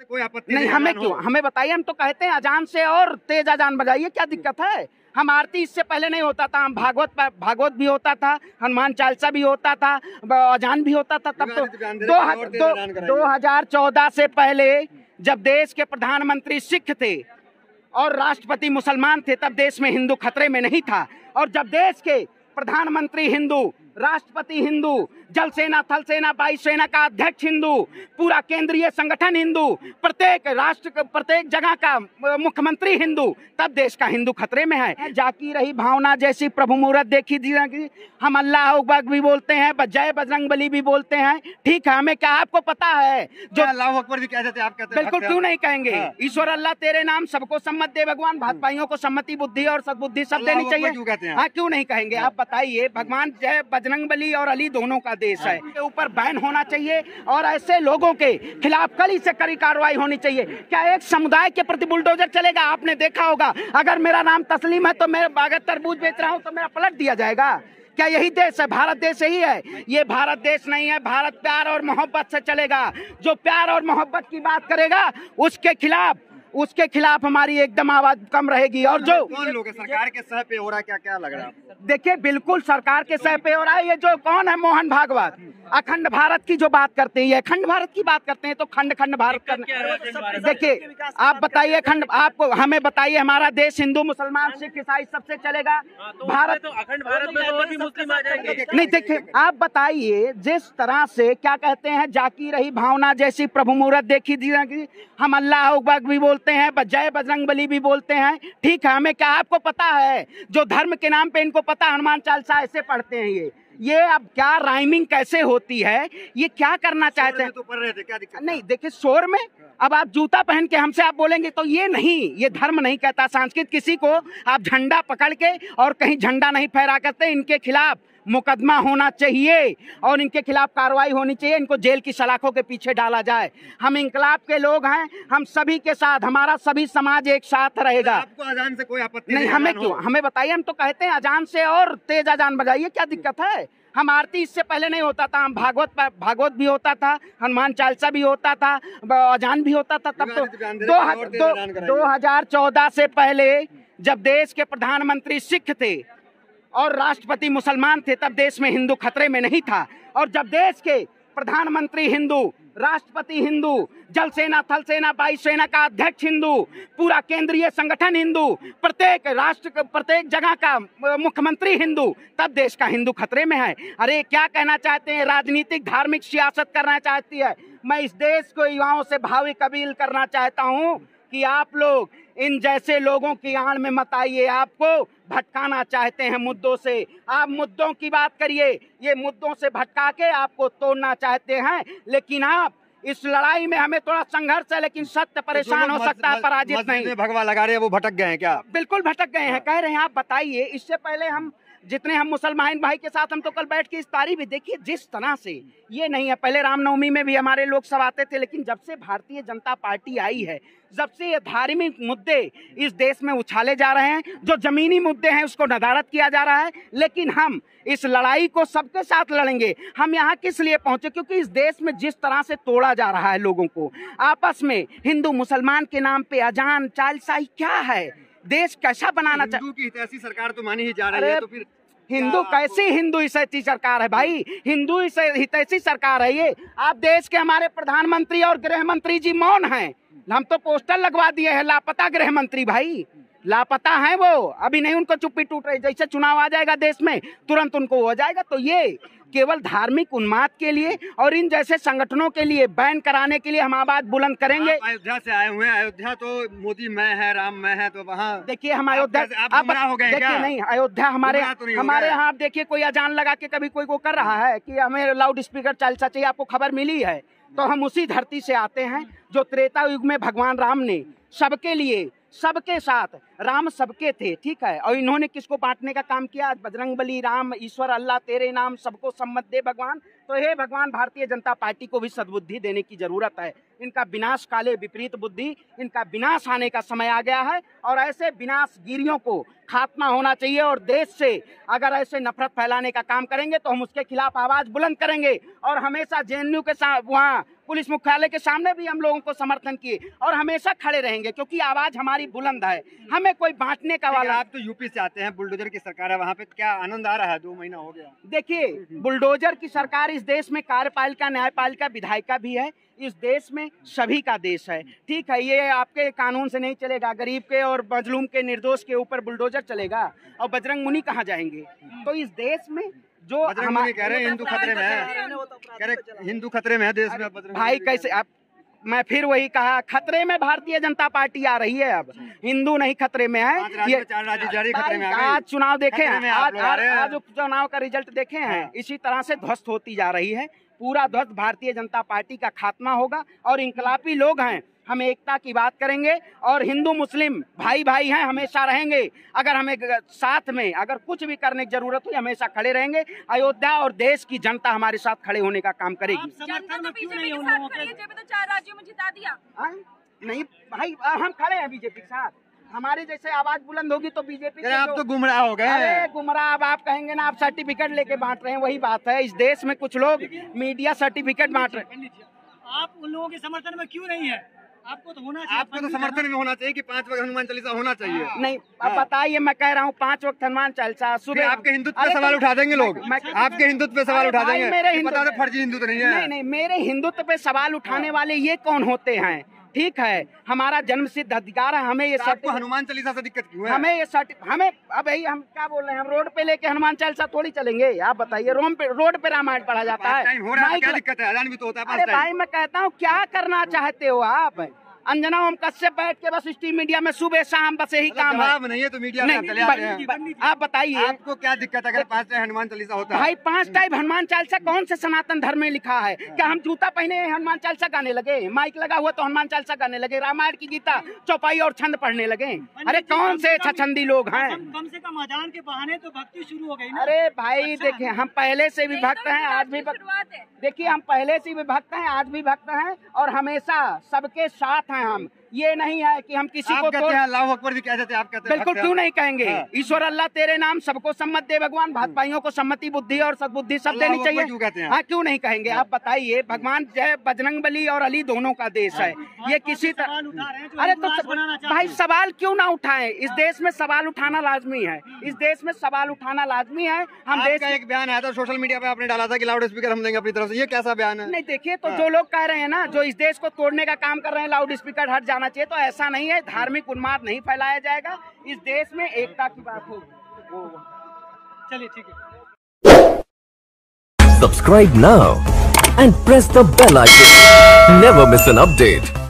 कोई आपत्ति नहीं, हमें क्यों, हमें बताइए। हम तो कहते हैं अजान से और तेज अजान बजाइए, क्या दिक्कत है। हम आरती इससे पहले नहीं होता था, हम भागवत भी होता था, हनुमान चालीसा भी होता था, अजान भी होता था। तब तो 2014 से पहले जब देश के प्रधानमंत्री सिख थे और राष्ट्रपति मुसलमान थे, तब देश में हिंदू खतरे में नहीं था। और जब देश के प्रधानमंत्री हिंदू, राष्ट्रपति हिंदू, जल सेना, थल सेना, वायु सेना का अध्यक्ष हिंदू, पूरा केंद्रीय संगठन हिंदू, प्रत्येक राष्ट्र, प्रत्येक जगह का मुख्यमंत्री हिंदू, तब देश का हिंदू खतरे में है। जाकी रही भावना जैसी प्रभु मूरत देखी दी। हम अल्लाह अकबर भी बोलते हैं, जय बजरंगबली भी बोलते हैं, ठीक है। हमें क्या, आपको पता है जो अल्लाह अकबर भी कहते थे, आप कहते हैं बिल्कुल, क्यों नहीं कहेंगे। ईश्वर अल्लाह तेरे नाम सबको सम्मत दे भगवान। भाजपाइयों को सम्मति, बुद्धि और सद्बुद्धि सब देनी चाहिए। हाँ, क्यों नहीं कहेंगे। आप बताइए, भगवान जय बजरंगबली और अली दोनों का देश है, के ऊपर बैन होना चाहिए और ऐसे लोगों के खिलाफ कड़ी से कड़ी कार्रवाई होनी चाहिए। क्या एक समुदाय के प्रति बुलडोजर चलेगा? आपने देखा होगा, अगर मेरा नाम तस्लीम है तो मैं अगर तरबूज बेच रहा हूं तो मेरा पलट दिया जाएगा। क्या यही देश है? भारत देश यही है? ये भारत देश नहीं है। भारत प्यार और मोहब्बत से चलेगा। जो प्यार और मोहब्बत की बात करेगा उसके खिलाफ हमारी एकदम आवाज कम रहेगी। और जो कौन लोग सरकार के सह पे हो रहा है, क्या क्या लग रहा है? देखिए, बिल्कुल सरकार के सह पे हो रहा है। ये जो कौन है, मोहन भागवत, अखंड भारत की जो बात करते हैं, ये अखंड भारत की बात करते हैं, तो खंड भारत करना। देखिए, आप बताइए, आपको हमें बताइए, हमारा देश हिंदू, मुसलमान, सिख, ईसाई सबसे चलेगा। भारत तो अखंड भारत में और भी मुस्लिम आ जाएंगे। नहीं, देखिए, आप बताइए, जिस तरह से क्या कहते हैं, जाकी रही भावना जैसी प्रभु मूरत देखी दी। हम अल्लाह अकबर भी बोलते हैं, जय बजरंगबली भी बोलते हैं, ठीक है। हमें क्या, आपको पता है जो धर्म के नाम पे इनको पता, हनुमान चालीसा ऐसे पढ़ते हैं। ये अब क्या राइमिंग कैसे होती है, ये क्या करना चाहते हैं? तो पढ़ रहे थे, क्या दिक्कत? नहीं, देखिए, शोर में अब आप जूता पहन के हमसे आप बोलेंगे तो ये नहीं, ये धर्म नहीं कहता। संस्कृत किसी को आप झंडा पकड़ के और कहीं झंडा नहीं फहरा करते। इनके खिलाफ मुकदमा होना चाहिए और इनके खिलाफ कार्रवाई होनी चाहिए। इनको जेल की सलाखों के पीछे डाला जाए। हम इंकलाब के लोग हैं, हम सभी के साथ, हमारा सभी समाज एक साथ रहेगा। आपको अजान से कोई आपत्ति नहीं, हमें क्यों, हमें बताइए। हम तो कहते हैं अजान से और तेज अजान बजाइए, क्या दिक्कत है। हम आरती इससे पहले नहीं होता था, हम भागवत भी होता था, हनुमान चालीसा भी होता था, अजान भी होता था। तब तो 2014 से पहले जब देश के प्रधानमंत्री सिख थे और राष्ट्रपति मुसलमान थे, तब देश में हिंदू खतरे में नहीं था। और जब देश के प्रधानमंत्री हिंदू, राष्ट्रपति हिंदू, जल सेना, थल सेना, वायु सेना का अध्यक्ष हिंदू, पूरा केंद्रीय संगठन हिंदू, प्रत्येक राष्ट्र, प्रत्येक जगह का मुख्यमंत्री हिंदू, तब देश का हिंदू खतरे में है। अरे क्या कहना चाहते हैं? राजनीतिक धार्मिक सियासत करना चाहती है। मैं इस देश को युवाओं से भावी कबील करना चाहता हूँ कि आप लोग इन जैसे लोगों की आड़ में मत आइए। आपको भटकाना चाहते हैं मुद्दों से, आप मुद्दों की बात करिए। ये मुद्दों से भटका के आपको तोड़ना चाहते हैं, लेकिन आप इस लड़ाई में, हमें थोड़ा संघर्ष है, लेकिन सत्य परेशान हो सकता है, पराजित नहीं। भगवा लगा रहे हैं, वो भटक गए हैं क्या? बिल्कुल भटक गए हैं, कह रहे हैं। आप बताइए, इससे पहले हम जितने हम मुसलमान भाई के साथ हम तो कल बैठ के इस तारीफ भी देखिए, जिस तरह से ये नहीं है। पहले रामनवमी में भी हमारे लोग सब आते थे, लेकिन जब से भारतीय जनता पार्टी आई है, जब से ये धार्मिक मुद्दे इस देश में उछाले जा रहे हैं, जो जमीनी मुद्दे हैं उसको नदारद किया जा रहा है। लेकिन हम इस लड़ाई को सबके साथ लड़ेंगे। हम यहाँ किस लिए पहुंचे? क्योंकि इस देश में जिस तरह से तोड़ा जा रहा है लोगों को आपस में, हिंदू मुसलमान के नाम पे अजान चालीसा, क्या है? देश कैसा बनाना चाहिए? हिंदू की हितैषी सरकार तो मानी ही जा रही है, तो फिर हिंदू कैसी हिंदू हितैषी सरकार है भाई? हिंदू हितैषी सरकार है ये। आप देश के हमारे प्रधानमंत्री और गृह मंत्री जी मौन हैं। हम तो पोस्टर लगवा दिए हैं, लापता गृह मंत्री भाई, लापता हैं वो, अभी नहीं उनको चुप्पी टूट रही। जैसे चुनाव आ जाएगा देश में, तुरंत उनको हो जाएगा। तो ये केवल धार्मिक उन्माद के लिए और इन जैसे संगठनों के लिए बैन कराने के लिए हम आवाज बुलंद करेंगे। अयोध्या से आए हुए हैं, अयोध्या तो मोदी मैं है, राम मैं है, तो वहाँ देखिए हम अयोध्या, आप हो गए क्या? नहीं, अयोध्या हमारे यहाँ आप देखिए, कोई अजान लगा के कभी कोई को कर रहा है कि हमें लाउड स्पीकर चालीसा चाहिए? आपको खबर मिली है? तो हम उसी धरती से आते हैं जो त्रेता युग में भगवान राम ने सबके लिए, सबके साथ, राम सबके थे, ठीक है। और इन्होंने किसको बांटने का काम किया? बजरंगबली, राम, ईश्वर अल्लाह तेरे नाम सबको सम्मत दे भगवान। तो हे भगवान, भारतीय जनता पार्टी को भी सद्बुद्धि देने की जरूरत है। इनका विनाश काले विपरीत बुद्धि, इनका विनाश आने का समय आ गया है और ऐसे विनाशगिरियों को खात्मा होना चाहिए। और देश से अगर ऐसे नफरत फैलाने का काम करेंगे तो हम उसके खिलाफ आवाज बुलंद करेंगे और हमेशा जेएनयू के साथ, वहाँ पुलिस मुख्यालय के सामने भी हम लोगों को समर्थन किए और हमेशा खड़े रहेंगे, क्योंकि आवाज हमारी बुलंद है। हमें कोई बांटने का वाला। आप तो यूपी से आते हैं, बुलडोजर की सरकार है वहाँ पे, क्या आनंद आ रहा है? 2 महीना हो गया। देखिए, बुलडोजर की सरकार इस देश में कार्यपालिका, न्यायपालिका, विधायिका भी है। इस देश में सभी का देश है, ठीक है। ये आपके कानून से नहीं चलेगा। गरीब के और मजलूम के, निर्दोष के ऊपर बुलडोजर चलेगा और बजरंग मुनि कहाँ जाएंगे? तो इस देश में जो हमारे कह रहे हैं हिंदू खतरे में है, कह रहे हिंदू खतरे में है देश में। भाई कैसे आप, मैं फिर वही कहा, खतरे में भारतीय जनता पार्टी आ रही है। अब हिंदू नहीं खतरे में है। ये 4 राज्य जारी खतरे में आ गए। आज चुनाव देखे हैं, आज उपचुनाव का रिजल्ट देखे हैं, इसी तरह से ध्वस्त होती जा रही है। पूरा ध्वस्त भारतीय जनता पार्टी का खात्मा होगा और इनकलाबी लोग हैं, हम एकता की बात करेंगे और हिंदू मुस्लिम भाई भाई हैं, हमेशा रहेंगे। अगर हमें साथ में अगर कुछ भी करने की जरूरत हुई, हमेशा खड़े रहेंगे। अयोध्या और देश की जनता हमारे साथ खड़े होने का काम करेगी। जनता तो बीजेपी के साथ खड़ी है, जेपी तो 4 राज्यों में जिता दिया। नहीं भाई, हम खड़े हैं बीजेपी के साथ। हमारे जैसे आवाज बुलंद होगी तो बीजेपी के। आप तो गुमराह हो गए। अरे गुमराह, अब आप कहेंगे ना आप सर्टिफिकेट लेके बांट रहे हैं, वही बात है। इस देश में कुछ लोग मीडिया सर्टिफिकेट बांट रहे हैं। आप उन लोगों के समर्थन में क्यों नहीं है? आपको तो होना चाहिए। आपको तो समर्थन में होना चाहिए कि 5 वक्त हनुमान चालीसा होना चाहिए। नहीं, अब बताइए, मैं कह रहा हूँ 5 वक्त हनुमान चालीसा सुबह। आपके हिंदुत्व पे सवाल उठा देंगे लोग, आपके हिंदुत्व पे सवाल उठा देंगे। मेरे हिंदुत्व फर्जी हिंदू तो नहीं है। नहीं, मेरे हिंदुत्व पे सवाल उठाने वाले ये कौन होते हैं? ठीक है, हमारा जन्म सिद्ध अधिकार है। हमें ये आपको हनुमान चालीसा से दिक्कत क्यों है? हमें ये हमें अब यही हम क्या बोल रहे हैं, हम रोड पे लेके हनुमान चालीसा थोड़ी चलेंगे? आप बताइए, रोड पे रामायण पढ़ा जाता है। क्या दिक्कत है? अजान भी तो होता है। अरे भाई, मैं कहता हूँ क्या करना चाहते हो आप? अंजना ओम कश्यप बैठ के बस स्ट्रीम मीडिया में सुबह शाम बस यही काम है। नहीं है तो मीडिया में आप बताइए, आपको क्या दिक्कत है अगर 5 टाइम हनुमान चालीसा होता है? भाई 5 टाइम हनुमान चालीसा कौन से सनातन धर्म में लिखा है? क्या हम जूता पहने हनुमान चालीसा गाने लगे? माइक लगा हुआ तो हनुमान चालीसा गाने लगे? रामायण की गीता चौपाई और छंद पढ़ने लगे? अरे कौन से छछंदी लोग हैं? कम से कम अजान के बहाने तो भक्ति शुरू हो गई ना। अरे भाई देखिए, हम पहले से भी भक्त हैं, आज भी भक्त। देखिए, हम पहले से भी भक्त हैं, आज भी भक्त हैं और हमेशा सबके साथ हैं। हम ये नहीं है कि हम किसी को कहते हैं अल्लाह अकबर भी कह देते हैं, आप कहते हैं। बिल्कुल, क्यों नहीं कहेंगे? ईश्वर अल्लाह तेरे नाम सबको सम्मत दे भगवान। भाई भाइयों को सम्मति, बुद्धि और सद्बुद्धि सब देनी चाहिए। क्यों कहते हैं? हाँ, क्यों नहीं कहेंगे? आप बताइए, भगवान जय बजरंगबली और अली दोनों का देश है। ये किसी तरह, अरे तो भाई सवाल क्यों ना उठाएं? इस देश में सवाल उठाना लाजमी है। इस देश में सवाल उठाना लाजमी है। हम देश का एक बयान आया था सोशल मीडिया पे, आपने डाला था कि लाउड स्पीकर हम देंगे अपनी तरफ से। ये कैसा बयान है? नहीं, देखिए, तो जो लोग कह रहे हैं ना, जो इस देश को तोड़ने का काम कर रहे हैं, लाउड स्पीकर हट जाना चाहिए, तो ऐसा नहीं है। धार्मिक उन्माद नहीं फैलाया जाएगा। इस देश में एकता की बात होगी। चलिए, ठीक है। Subscribe now and press the bell icon. Never miss an update.